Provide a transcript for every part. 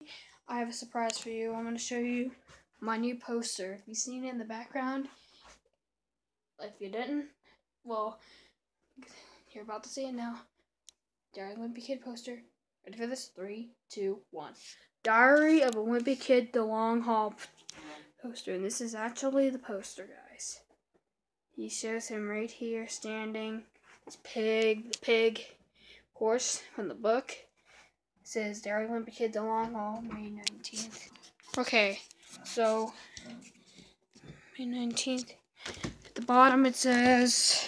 I have a surprise for you. I'm going to show you my new poster. If you've seen it in the background, if you didn't, well, you're about to see it now. Diary of a Wimpy Kid poster. Ready for this? 3, 2, 1. Diary of a Wimpy Kid, the long haul poster. And this is actually the poster, guys. He shows him right here standing. This pig, the pig, of course, from the book. It says Diary of a Wimpy Kid, the long haul, May 19th. Okay, so May 19th. At the bottom it says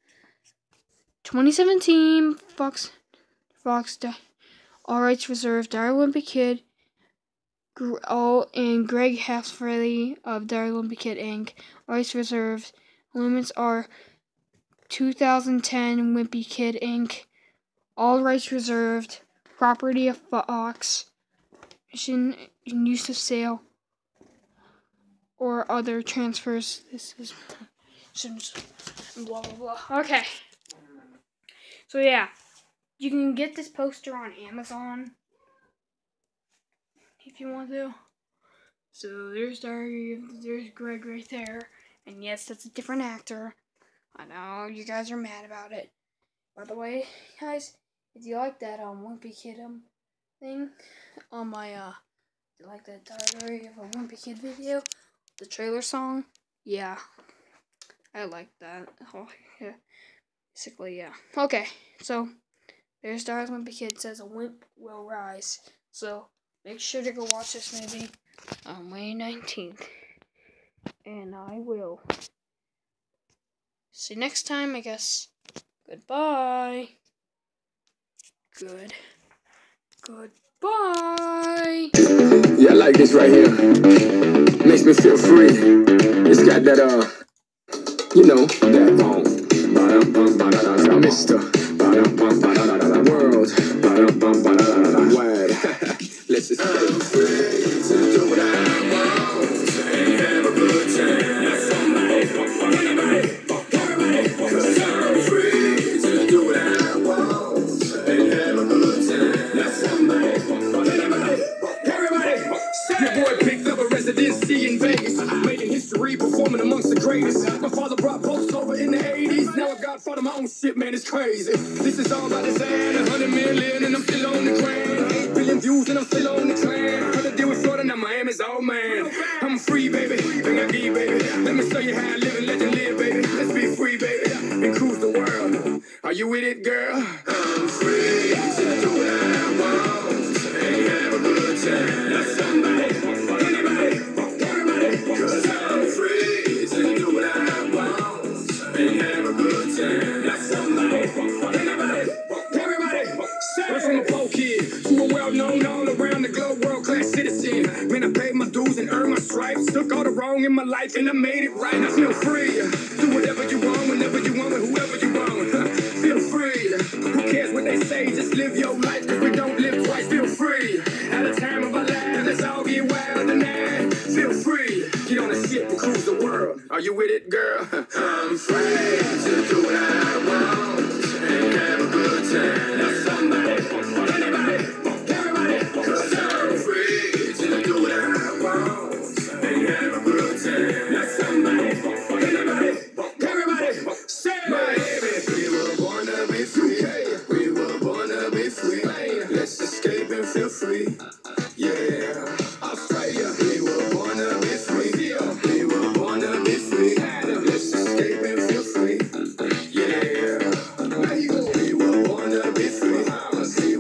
2017 Fox all rights reserved. Diary of a Wimpy Kid. And Greg Halfrelly of Diary of a Wimpy Kid Inc. All rights reserved. Limits are 2010 Wimpy Kid Inc. All rights reserved. Property of Fox. In use of sale or other transfers. This is blah blah blah. Okay. So yeah, you can get this poster on Amazon if you want to. So there's Greg right there, and yes, that's a different actor. I know you guys are mad about it. By the way, guys, if you like that Wimpy Kid thing on my you like that Diary of a Wimpy Kid video, the trailer song, yeah, I like that. Oh yeah, basically yeah. Okay, so there's Diary of a Wimpy Kid. It says a wimp will rise. So make sure to go watch this movie on May 19th, and I will see you next time, I guess. Goodbye. Goodbye. Yeah, I like this right here. Makes me feel free. It's got that, you know, that Mr. World Wide. Let's just stay free to do what I want and have a good time. That's all cause I'm free to do what I want and have a good time. That's all everybody, your boy picked up a residency in Vegas, making history, performing amongst the greatest. My father brought posts over in the 80s. Now I got father my own shit, man, it's crazy. This is all about the sand, 100 million, and I'm still on the grind. 8 billion views, and I'm still on the train. Had to deal with Florida, now Miami's all man. I'm free, baby, thing I give, baby. Let me show you how I live and let you live, baby. Let's be free, baby, and cruise the world. Are you with it, girl? I'm free to do what I want and have a good time. That's somebody, everybody, cause I'm free to do what I want and have a good time. That's somebody, everybody, went from a poor kid to a well-known all around the globe world-class citizen. Man, I paid my dues and earned my stripes. Took all the wrong in my life and I made it right. I feel free. Do whatever you want, whenever you want, with whoever you want. Feel free. Who cares what they say? Just live your life, cause we don't live twice. Feel free. At a time of our lives, let's all get wild tonight. Feel free. Get on a ship and cruise the world. Are you with it, girl? I'm free to do what I want and have a good time. That's somebody, everybody, cause I'm free to do what I want and have a good time. That's somebody, everybody, say Miami. We were born to be free. We were born to be free. Let's escape and feel free. Yeah, Australia. We were born to be free. We were born to be free. Let's escape and feel free. Yeah, we were born to be free.